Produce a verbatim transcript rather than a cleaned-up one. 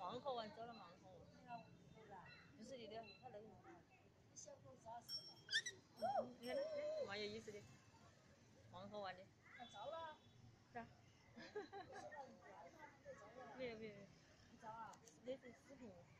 芒河湾走了芒河， 你看是不是啊？ 不是你的，他那个， 小狗啥事？ 你看那那蛮有意思的，芒河湾的， 那照了。 是啊， 我说了，你不要他们就照了。 没有没有没有， 你照啊？ 那是视频。